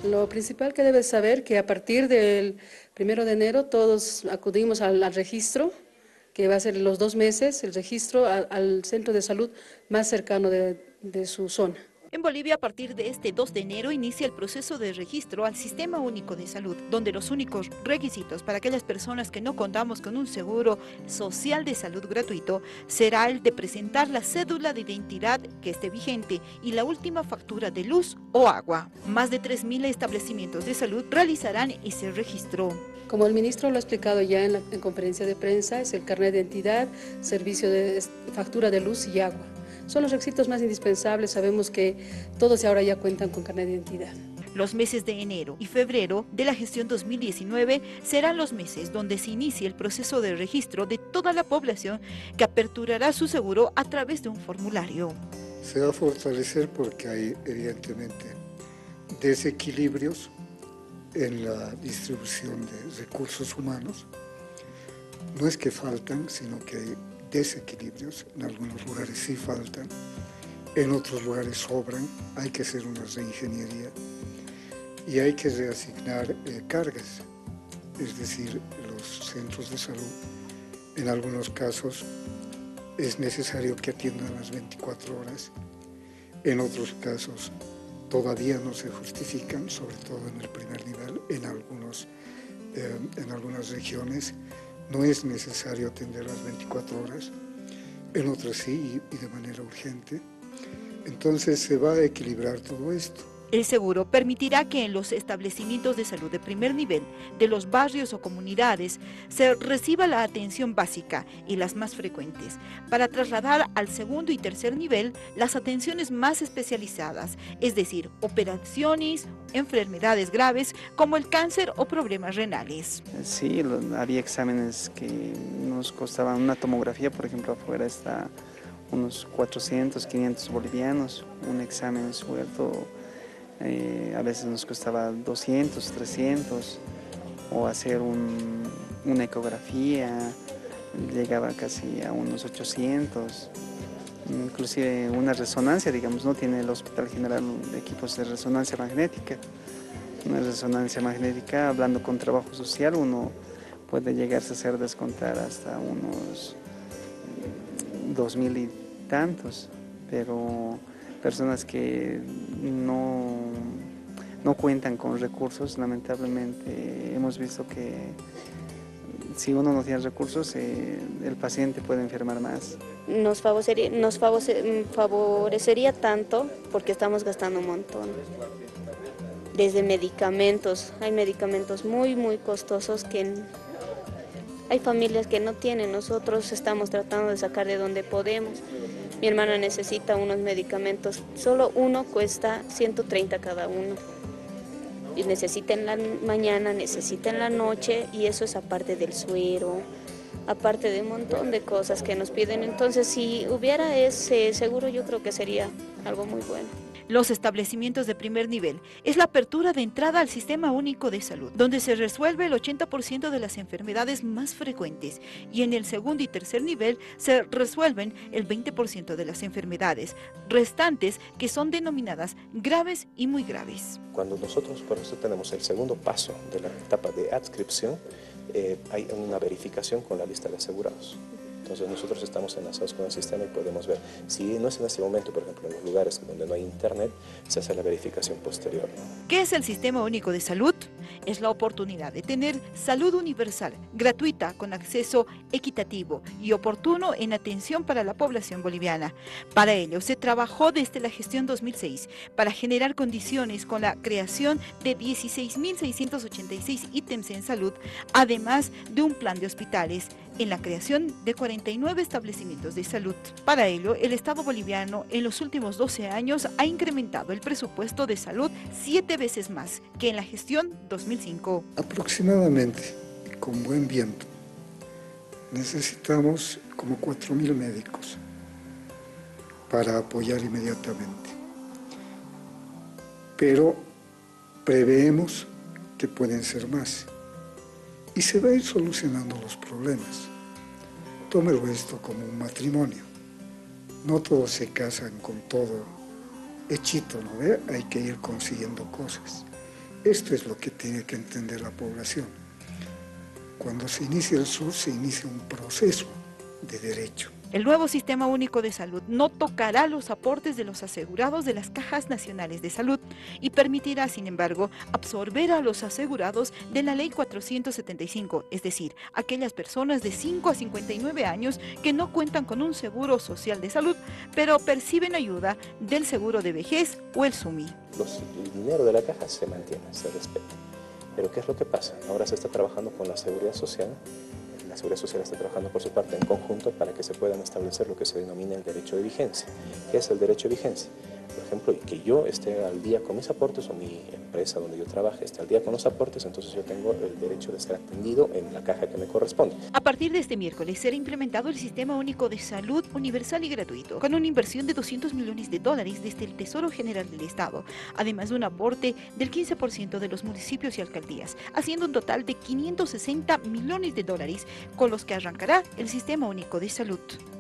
Lo principal que debes saber que a partir del 1 de enero todos acudimos al registro, que va a ser los 2 meses, el registro al centro de salud más cercano de su zona. En Bolivia, a partir de este 2 de enero, inicia el proceso de registro al Sistema Único de Salud, donde los únicos requisitos para aquellas personas que no contamos con un seguro social de salud gratuito será el de presentar la cédula de identidad que esté vigente y la última factura de luz o agua. Más de 3.000 establecimientos de salud realizarán ese registro. Como el ministro lo ha explicado ya en conferencia de prensa, es el carnet de identidad, servicio de factura de luz y agua. Son los requisitos más indispensables, sabemos que todos ahora ya cuentan con carnet de identidad. Los meses de enero y febrero de la gestión 2019 serán los meses donde se inicie el proceso de registro de toda la población que aperturará su seguro a través de un formulario. Se va a fortalecer porque hay evidentemente desequilibrios en la distribución de recursos humanos. No es que faltan, sino que hay desequilibrios. En algunos lugares sí faltan, en otros lugares sobran. Hay que hacer una reingeniería y hay que reasignar cargas, es decir, los centros de salud. En algunos casos es necesario que atiendan las 24 horas, en otros casos todavía no se justifican, sobre todo en el primer nivel, en algunas regiones no es necesario atender las 24 horas, en otras sí y de manera urgente. Entonces se va a equilibrar todo esto. El seguro permitirá que en los establecimientos de salud de primer nivel de los barrios o comunidades se reciba la atención básica y las más frecuentes, para trasladar al segundo y tercer nivel las atenciones más especializadas, es decir, operaciones, enfermedades graves como el cáncer o problemas renales. Sí, había exámenes que nos costaban una tomografía, por ejemplo, afuera está unos 400, 500 bolivianos, un examen suelto. A veces nos costaba 200, 300, o hacer una ecografía llegaba casi a unos 800, inclusive una resonancia, digamos, no tiene el Hospital General equipos de resonancia magnética. Una resonancia magnética, hablando con trabajo social, uno puede llegarse a hacer descontar hasta unos 2.000 y tantos, pero personas que no cuentan con recursos, lamentablemente hemos visto que si uno no tiene recursos, el paciente puede enfermar más. Nos favorecería tanto porque estamos gastando un montón. Desde medicamentos, hay medicamentos muy costosos que hay familias que no tienen, nosotros estamos tratando de sacar de donde podemos. Mi hermana necesita unos medicamentos, solo uno cuesta 130 cada uno. Y necesita en la mañana, necesita en la noche, y eso es aparte del suero, aparte de un montón de cosas que nos piden. Entonces, si hubiera ese seguro, yo creo que sería algo muy bueno. Los establecimientos de primer nivel es la apertura de entrada al Sistema Único de Salud, donde se resuelve el 80% de las enfermedades más frecuentes, y en el segundo y tercer nivel se resuelven el 20% de las enfermedades restantes, que son denominadas graves y muy graves. Cuando nosotros, por eso tenemos el segundo paso de la etapa de adscripción, hay una verificación con la lista de asegurados. Entonces nosotros estamos enlazados con el sistema y podemos ver. Si no es en este momento, por ejemplo, en los lugares donde no hay internet, se hace la verificación posterior. ¿Qué es el Sistema Único de Salud? Es la oportunidad de tener salud universal, gratuita, con acceso equitativo y oportuno en atención para la población boliviana. Para ello se trabajó desde la gestión 2006 para generar condiciones con la creación de 16.686 ítems en salud, además de un plan de hospitales, en la creación de 49 establecimientos de salud. Para ello, el Estado boliviano en los últimos 12 años ha incrementado el presupuesto de salud 7 veces más que en la gestión 2005. Aproximadamente, con buen viento, necesitamos como 4.000 médicos para apoyar inmediatamente. Pero preveemos que pueden ser más. Y se va a ir solucionando los problemas. Tómelo esto como un matrimonio. No todos se casan con todo hechito, ¿no ve? Hay que ir consiguiendo cosas. Esto es lo que tiene que entender la población. Cuando se inicia el SUS, se inicia un proceso de derecho. El nuevo Sistema Único de Salud no tocará los aportes de los asegurados de las cajas nacionales de salud y permitirá, sin embargo, absorber a los asegurados de la Ley 475, es decir, aquellas personas de 5 a 59 años que no cuentan con un seguro social de salud, pero perciben ayuda del seguro de vejez o el SUMI. El dinero de la caja se mantiene, se respeta. Pero ¿qué es lo que pasa? Ahora se está trabajando con la Seguridad Social. La Seguridad Social está trabajando por su parte en conjunto para que se puedan establecer lo que se denomina el derecho de vigencia. ¿Qué es el derecho de vigencia? Por ejemplo, que yo esté al día con mis aportes o mi empresa donde yo trabaje esté al día con los aportes, entonces yo tengo el derecho de ser atendido en la caja que me corresponde. A partir de este miércoles será implementado el Sistema Único de Salud universal y gratuito, con una inversión de $200 millones desde el Tesoro General del Estado, además de un aporte del 15% de los municipios y alcaldías, haciendo un total de $560 millones con los que arrancará el Sistema Único de Salud.